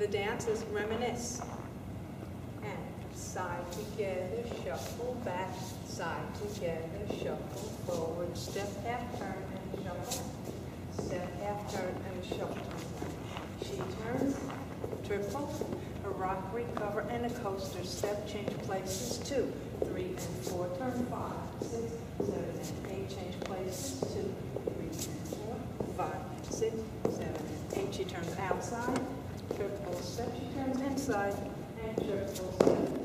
The dance is Reminisce. And side together, shuffle, back, side together, shuffle, forward, step, half turn, and shuffle. Step, half turn, and shuffle. She turns, triple, a rock recover, and a coaster step, change places, 2, 3, and 4, turn 5, 6, 7, and 8, change places, 2, 3, and 4, 5, 6, 7, and 8. She turns outside, triple step, she turns inside, and triple step.